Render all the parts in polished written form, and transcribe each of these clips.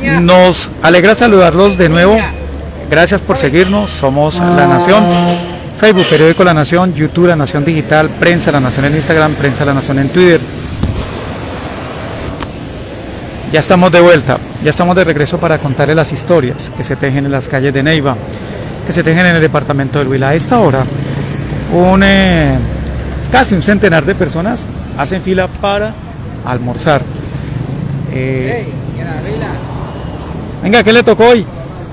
Nos alegra saludarlos de nuevo. Gracias por seguirnos. Somos La Nación, Facebook, Periódico La Nación, YouTube La Nación Digital, Prensa La Nación en Instagram, Prensa La Nación en Twitter. Ya estamos de vuelta, ya estamos de regreso para contarles las historias que se tejen en las calles de Neiva, que se tejen en el departamento del Huila. A esta hora, casi un centenar de personas hacen fila para almorzar. Venga, ¿qué le tocó hoy?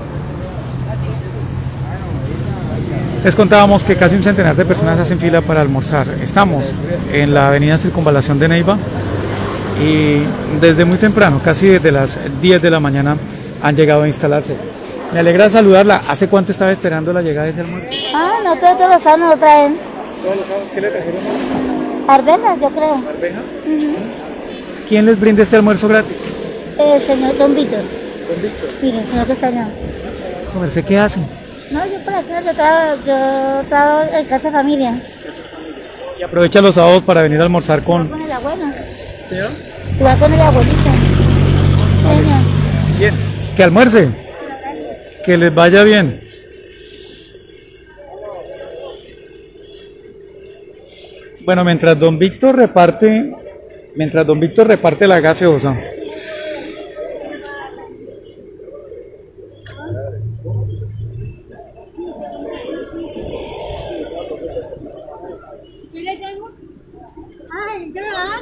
Les contábamos que casi un centenar de personas hacen fila para almorzar. Estamos en la avenida Circunvalación de Neiva y desde muy temprano, casi desde las 10 de la mañana, han llegado a instalarse. Me alegra saludarla. ¿Hace cuánto estaba esperando la llegada de ese almuerzo? No, todos los sábados lo traen. ¿Todos los sábados? ¿Qué le trajeron? Arvejas, yo creo. ¿Arveja? ¿Quién les brinda este almuerzo gratis? El señor Don Víctor. Don Víctor. Mire, el señor que está allá. ¿Comerse qué hacen? No, yo por acá, yo trabajo en casa de familia. Y aprovecha los sábados para venir a almorzar Con con... el abuelo. ¿Señor? Y va con el abuelito. Señor. Bien. Que almuerce. Que les vaya bien. Bueno, mientras don Víctor reparte la gaseosa. ¿Sí le tengo? Ay, ¿qué me va?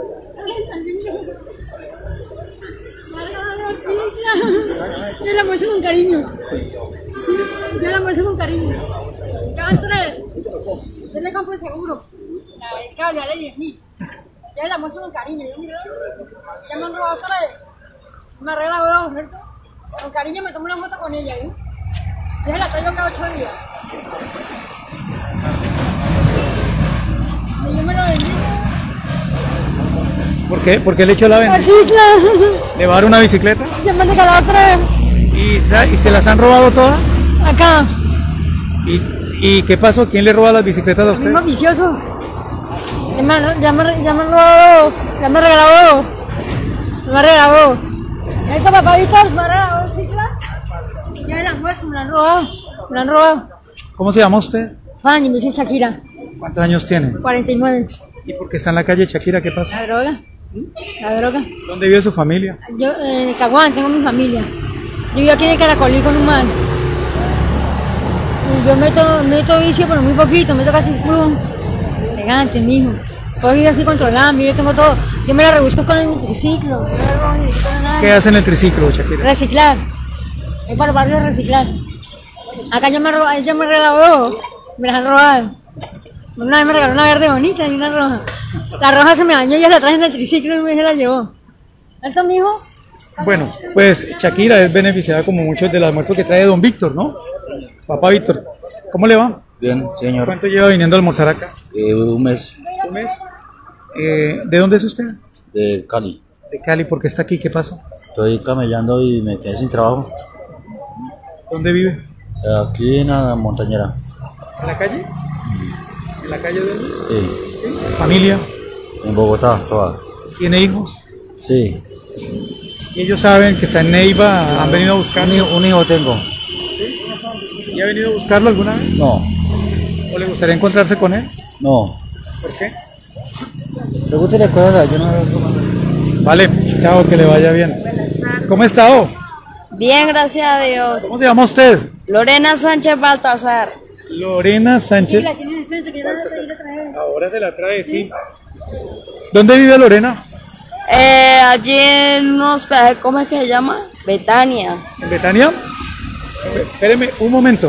Yo la muestro con cariño. Yo la muestro con cariño. Ya van 3. Yo le compro el seguro. El cable vale 10.000. Ya la muestro con cariño. Ya me han robado 3. Me ha regalado 2, ¿cierto? Con cariño me tomo una foto con ella, ¿eh? Yo la traigo cada 8 días. Y yo me lo vendí. ¿Por qué? ¿Por qué le echó la venta? Sí, claro. ¿Le va a dar una bicicleta? Ya me han regalado 3. ¿Y se las han robado todas? Acá. ¿Y qué pasó? ¿Quién le roba las bicicletas a El usted? mismo vicioso. Ya me robado. Ya me regalado. Me ha regalado. Esto papá Víctor me ha regalado 2 ciclas. Ya el almuerzo me lo han robado. Me lo han robado. ¿Cómo se llama usted? Fanny, me dicen Shakira. ¿Cuántos años tiene? 49. ¿Y por qué está en la calle Shakira? ¿Qué pasa? La droga. La droga. ¿Dónde vive su familia? Yo en Caguán tengo mi familia. Yo vivo aquí en el Caracolí con un man. Y yo meto vicio, pero muy poquito, meto casi crudo. Elegante, mijo. Todo vive así controlado, yo tengo todo. Yo me la rebusco con el triciclo. ¿Qué hace en el triciclo, Shakira? Reciclar. Es para el barrio reciclar. Acá ella me regaló, me las han robado. Una vez me regaló una verde bonita y una roja. La roja se me dañó y ella la traje en el triciclo y me la llevó. ¿Esto, mijo? Bueno, pues Shakira es beneficiada como muchos del almuerzo que trae don Víctor, ¿no? Papá Víctor, ¿cómo le va? Bien, señor. ¿Cuánto lleva viniendo a almorzar acá? Un mes. ¿Un mes? ¿De dónde es usted? De Cali. De Cali, ¿por qué está aquí? ¿Qué pasó? Estoy camellando y me quedé sin trabajo. ¿Dónde vive? Aquí en la montañera. ¿En la calle? ¿En la calle de dónde? Sí. ¿Sí? ¿Familia? En Bogotá, toda. ¿Tiene hijos? Sí. ¿Y ellos saben que está en Neiva? ¿Han venido a buscarlo? Un hijo tengo. ¿Sí? ¿Y ha venido a buscarlo alguna vez? No. ¿O le gustaría encontrarse con él? No. ¿Por qué? Pregúntele cosas, yo no. Vale, chao, que le vaya bien. ¿Cómo está? Bien, gracias a Dios. ¿Cómo se llama usted? Lorena Sánchez Baltasar. Lorena Sánchez. La tiene en el centro, que no la seguir otra vez. Ahora se la trae, sí. ¿Dónde vive Lorena? Allí en unos peajes, ¿cómo es que se llama? Betania. ¿En Betania? Espéreme un momento.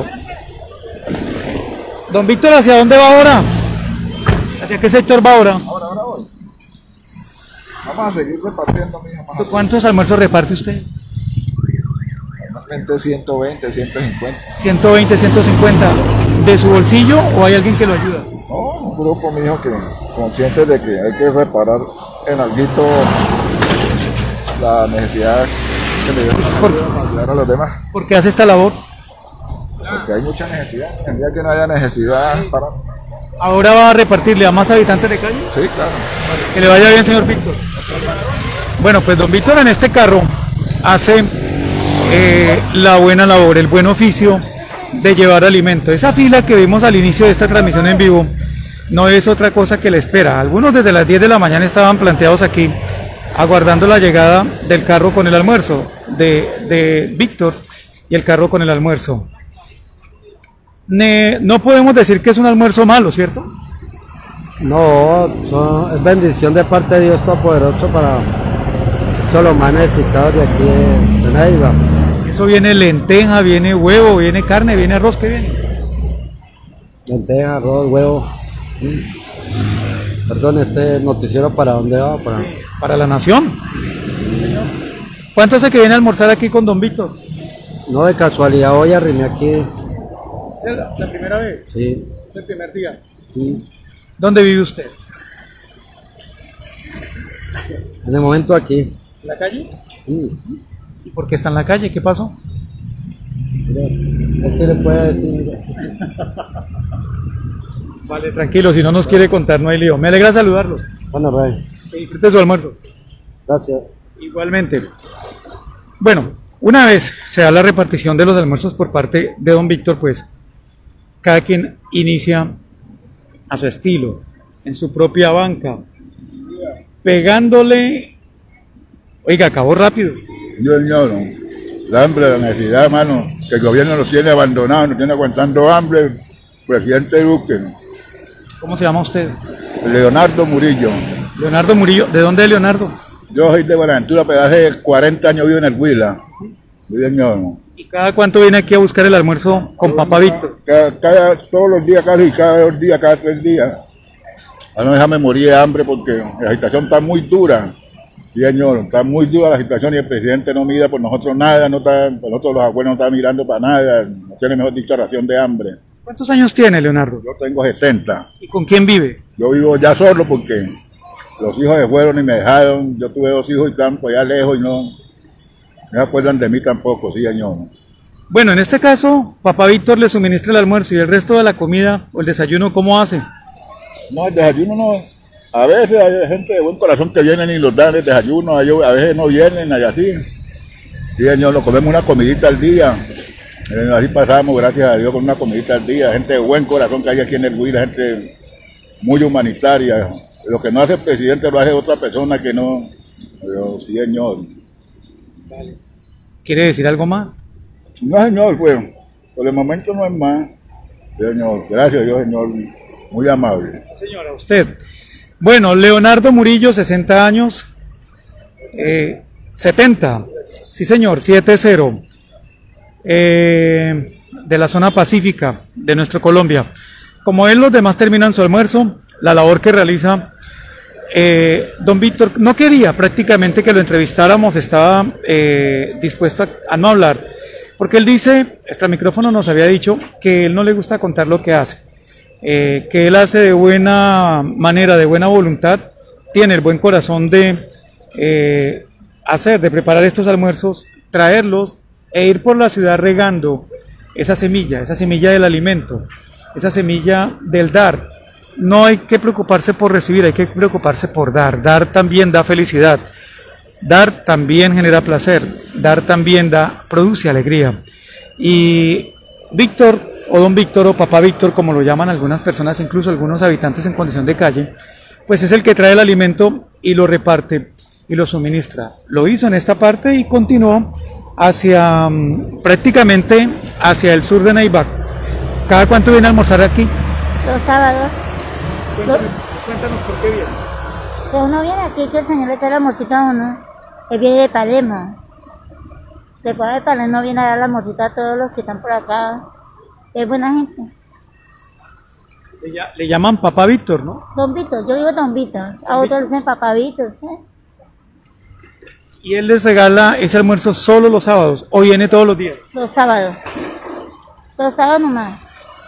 Don Víctor, ¿hacia dónde va ahora? ¿Hacia qué sector va ahora? Ahora voy. Vamos a seguir repartiendo, mi mamá. ¿Cuántos almuerzos reparte usted? Normalmente 120, 150. 120, 150. ¿De su bolsillo o hay alguien que lo ayuda? No, un grupo, mi hijo, que consciente de que hay que reparar en alguito la necesidad que le dieron para ayudar a los demás. ¿Por qué hace esta labor? Porque hay mucha necesidad. El día que no haya necesidad, para. ¿Ahora va a repartirle a más habitantes de calle? Sí, claro. Que le vaya bien, señor Víctor. Bueno, pues don Víctor en este carro hace la buena labor, el buen oficio de llevar alimento. Esa fila que vimos al inicio de esta transmisión en vivo no es otra cosa que la espera. Algunos desde las 10 de la mañana estaban planteados aquí aguardando la llegada del carro con el almuerzo de Víctor y el carro con el almuerzo. No podemos decir que es un almuerzo malo, ¿cierto? No, es bendición de parte de Dios Todopoderoso para todos los más necesitados de aquí de Neiva. Eso viene lenteja, viene huevo, viene carne, viene arroz, ¿qué viene? Lenteja, arroz, huevo. Perdón, este noticiero ¿para dónde va? Para la nación. ¿Cuánto hace que viene a almorzar aquí con don Víctor? No, de casualidad hoy arrimé aquí. ¿Es la primera vez? Sí. ¿Es el primer día? Sí. ¿Dónde vive usted? En el momento aquí. ¿En la calle? Sí. ¿Y por qué está en la calle? ¿Qué pasó? Mira, se le puede decir. Mira. Vale, tranquilo, si no nos quiere contar no hay lío. Me alegra saludarlos. Bueno, Rey. Que disfrute su almuerzo. Gracias. Igualmente. Bueno, una vez se da la repartición de los almuerzos por parte de don Víctor, pues cada quien inicia a su estilo, en su propia banca, pegándole. Oiga, acabó rápido. Yo ignoro. La hambre, la necesidad, hermano, que el gobierno nos tiene abandonados, nos tiene aguantando hambre. Presidente Duque. ¿Cómo se llama usted? Leonardo Murillo. Leonardo Murillo. ¿De dónde es Leonardo? Yo soy de Buenaventura, pero hace 40 años vivo en el Huila. Sí, señor. ¿Y cada cuánto viene aquí a buscar el almuerzo con papá Víctor? Todos los días, casi cada 2 días, cada 3 días. A no déjame morir de hambre porque la situación está muy dura. Sí, señor, está muy dura la situación y el presidente no mira por nosotros nada, no está, por nosotros los abuelos no están mirando para nada, no tiene mejor dicho ración de hambre. ¿Cuántos años tiene Leonardo? Yo tengo 60. ¿Y con quién vive? Yo vivo ya solo porque los hijos se fueron y me dejaron. Yo tuve 2 hijos y están por allá lejos y no se acuerdan de mí tampoco, sí, señor. Bueno, en este caso, papá Víctor le suministra el almuerzo y el resto de la comida o el desayuno, ¿cómo hace? No, el desayuno no. A veces hay gente de buen corazón que vienen y los dan el desayuno, a veces no vienen, allá así. Sí, señor, lo comemos una comidita al día. Así pasamos, gracias a Dios, con una comidita al día. Gente de buen corazón que hay aquí en el Huila, gente muy humanitaria. Lo que no hace el presidente lo hace otra persona que no. Pero sí, señor. ¿Quiere decir algo más? No, señor, pues, por el momento no es más. Sí, señor, gracias a Dios, señor, muy amable. Señora, usted. Bueno, Leonardo Murillo, 60 años. 70, sí señor, 70. De la zona pacífica de nuestra Colombia. Como él, los demás terminan su almuerzo, la labor que realiza don Víctor no quería prácticamente que lo entrevistáramos, estaba dispuesto a no hablar, porque él dice, extra micrófono nos había dicho, que él no le gusta contar lo que hace, que él hace de buena manera, de buena voluntad, tiene el buen corazón de de preparar estos almuerzos, traerlos e ir por la ciudad regando esa semilla del alimento, esa semilla del dar. No hay que preocuparse por recibir, hay que preocuparse por dar. Dar también da felicidad, dar también genera placer, dar también produce alegría. Y Víctor, o don Víctor, o papá Víctor, como lo llaman algunas personas, incluso algunos habitantes en condición de calle, pues es el que trae el alimento y lo reparte y lo suministra. Lo hizo en esta parte y continuó hacia prácticamente hacia el sur de Neiva. ¿Cada cuánto viene a almorzar aquí? Los sábados. Cuéntanos por qué viene. Pues uno viene aquí que el señor le trae el almuercito a uno. Él viene de Palermo. Después de Palermo viene a dar la almuercita a todos los que están por acá. Es buena gente. Le llaman papá Víctor, ¿no? Don Víctor, yo digo Don Víctor. A otros le dicen papá Víctor, ¿sí? Y él les regala ese almuerzo solo los sábados, o viene todos los días. Los sábados. Los sábados nomás.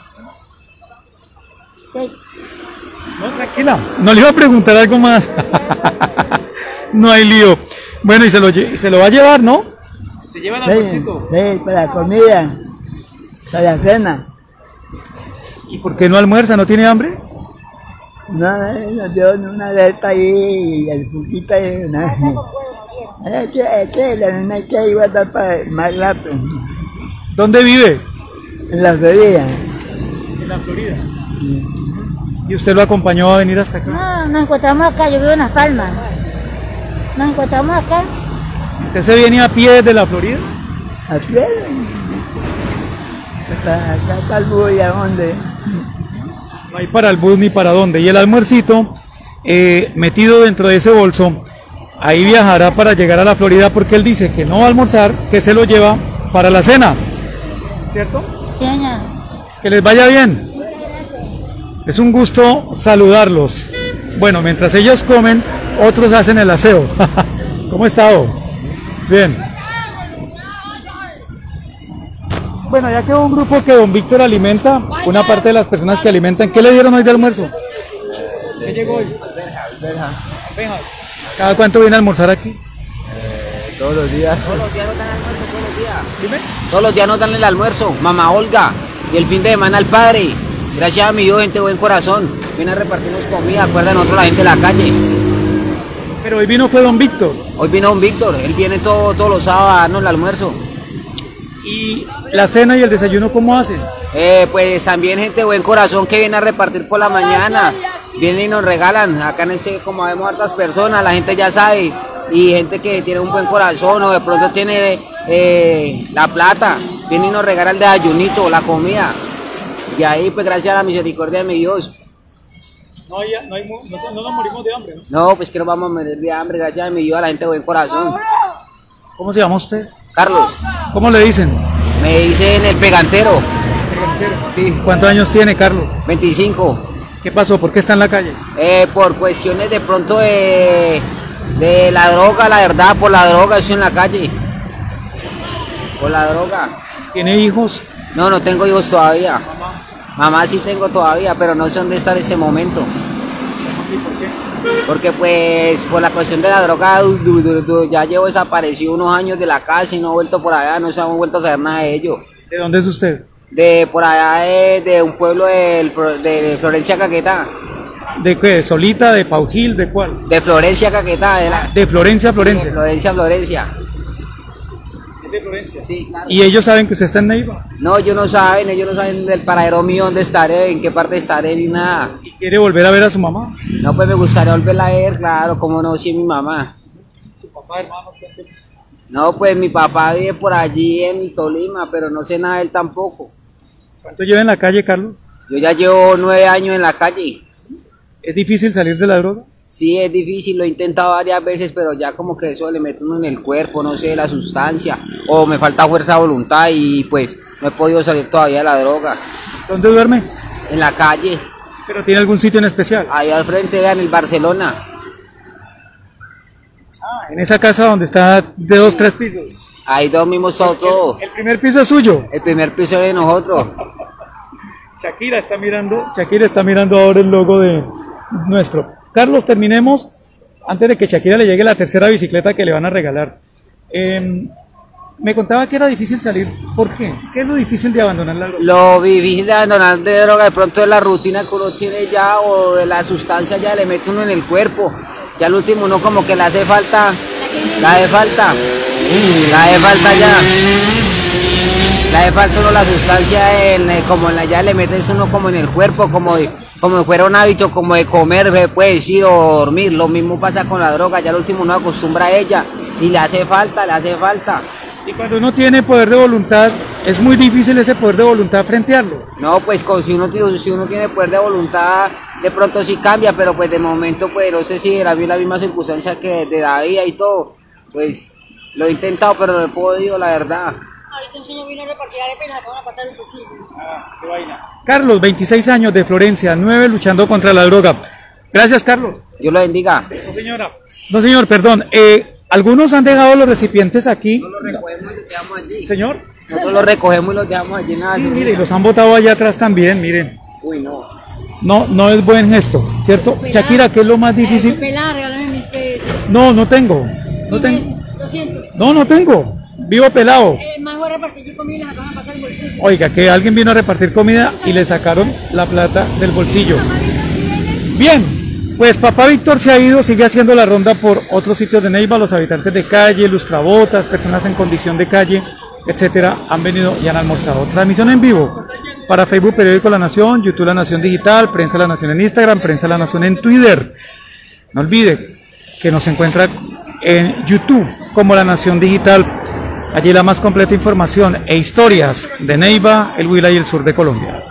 Sí. No, tranquila, no le iba a preguntar algo más. No hay lío. Bueno, y se lo va a llevar, ¿no? Se lleva el almuercito. Sí, para la comida, para la cena. ¿Y por qué no almuerza? ¿No tiene hambre? No, nos dio una alerta ahí y el poquito ahí, no. La que iba a estar para más rápido. ¿Dónde vive? En la Florida. En la Florida. ¿Y usted lo acompañó a venir hasta acá? No, nos encontramos acá, yo vivo en Las Palmas. Nos encontramos acá. ¿Usted se viene a pie desde la Florida? Así es. Acá el bus y a dónde. No hay para el bus ni para dónde. Y el almuercito, metido dentro de ese bolso, ahí viajará para llegar a la Florida porque él dice que no va a almorzar, que se lo lleva para la cena. ¿Cierto? Sí, señor. Que les vaya bien. Es un gusto saludarlos. Bueno, mientras ellos comen, otros hacen el aseo. ¿Cómo está? Bien. Bueno, ya quedó un grupo que don Víctor alimenta, una parte de las personas que alimentan. ¿Qué le dieron hoy de almuerzo? ¿Qué llegó hoy? Alberja. ¿Cada cuánto viene a almorzar aquí? Todos los días. Todos los días nos dan almuerzo, todos los días. Dime. Todos los días nos dan el almuerzo, mamá Olga. Y el fin de semana al padre. Gracias a mi Dios, gente de buen corazón. Viene a repartirnos comida, acuerdan nosotros la gente de la calle. Pero hoy vino fue don Víctor. Hoy vino don Víctor, él viene todos los sábados a darnos el almuerzo. ¿Y la cena y el desayuno cómo hacen? Pues también gente de buen corazón que viene a repartir por la mañana. Vienen y nos regalan. Acá en este, como vemos hartas personas, la gente ya sabe. Y gente que tiene un buen corazón o de pronto tiene la plata. Vienen y nos regalan el desayunito, la comida. Y ahí pues gracias a la misericordia de mi Dios. No nos morimos de hambre, ¿no? No, pues que nos vamos a morir de hambre, gracias a mi Dios, a la gente de buen corazón. ¿Cómo se llama usted? Carlos, ¿Cómo le dicen? me dicen el pegantero. Sí, ¿Cuántos años tiene Carlos? 25. ¿Qué pasó? ¿Por qué está en la calle? Por cuestiones de pronto de la droga, la verdad, por la droga estoy en la calle. Por la droga. ¿Tiene hijos? No, no tengo hijos todavía. Mamá sí tengo todavía, pero no sé dónde está en ese momento. ¿Por qué? Porque pues por la cuestión de la droga ya llevo desaparecido unos años de la casa y no he vuelto por allá, no se han vuelto a saber nada de ello. ¿De dónde es usted? De por allá de un pueblo de Florencia Caquetá. ¿De qué? ¿Solita? ¿De Paujil? ¿De cuál? De Florencia Caquetá. De Florencia, De Florencia. Florencia. De Florencia. Sí, claro. ¿Y ellos saben que usted está en Neiva? No, ellos no saben del paradero mío, dónde estaré, en qué parte estaré, ni nada. ¿Y quiere volver a ver a su mamá? No, pues me gustaría volverla a ver, claro, como no, si es mi mamá. ¿Su papá, hermano? No, pues mi papá vive por allí en Tolima, pero no sé nada de él tampoco. ¿Cuánto lleva en la calle, Carlos? Yo ya llevo 9 años en la calle. ¿Es difícil salir de la droga? Sí, es difícil, lo he intentado varias veces, pero ya como que eso le mete uno en el cuerpo, no sé, la sustancia, o me falta fuerza de voluntad y pues no he podido salir todavía de la droga. ¿Dónde duerme? En la calle, ¿Pero tiene algún sitio en especial? ahí al frente, en el Barcelona. En esa casa donde está de 2, 3 pisos. Ahí dormimos todos. El primer piso es suyo. El primer piso es de nosotros. Shakira está mirando ahora el logo de nuestro. Carlos, terminemos antes de que Shakira le llegue la tercera bicicleta que le van a regalar. Me contaba que era difícil salir. ¿Por qué? ¿Qué es lo difícil de abandonar la droga? Lo difícil de abandonar de droga, de pronto es la rutina que uno tiene ya, o de la sustancia ya le mete uno en el cuerpo. Ya al último uno como que le hace falta ya. Le hace falta uno la sustancia, ya le metes uno como en el cuerpo, como si fuera un hábito, como de comer, se puede decir, o dormir. Lo mismo pasa con la droga, ya al último uno acostumbra a ella y le hace falta. Y cuando uno tiene poder de voluntad, es muy difícil ese poder de voluntad frentearlo. No, pues si uno tiene poder de voluntad, de pronto sí cambia, pero pues de momento, pues no sé si era la misma circunstancia que de David y todo, pues lo he intentado, pero no he podido, la verdad. Ahorita un señor vino a repartir arepas con una pata del bolsillo. Qué vaina. Carlos, 26 años de Florencia, 9 luchando contra la droga. Gracias, Carlos. Dios lo bendiga. No, señora. No, señor, perdón. Algunos han dejado los recipientes aquí. Nosotros los recogemos y los dejamos allí. Señor. Nosotros los recogemos y los dejamos allí. Nada, Sí, mire, y los han botado allá atrás también, miren. Uy, no. No es buen gesto, ¿cierto? Shakira, ¿qué es lo más difícil? Pelada, regálame 1000 pesos. No tengo. No tengo. 200. No tengo. Vivo pelado. Más voy a repartir yo comida y les sacaron la pata del bolsillo. Oiga, que alguien vino a repartir comida y le sacaron la plata del bolsillo. Bien, Pues papá Víctor se ha ido, sigue haciendo la ronda por otros sitios de Neiva. Los habitantes de calle, lustrabotas, personas en condición de calle, etcétera, han venido y han almorzado. Transmisión en vivo para Facebook, Periódico La Nación, YouTube La Nación Digital, Prensa La Nación en Instagram, Prensa La Nación en Twitter. No olvide que nos encuentra en YouTube como La Nación Digital. Allí la más completa información e historias de Neiva, el Huila y el sur de Colombia.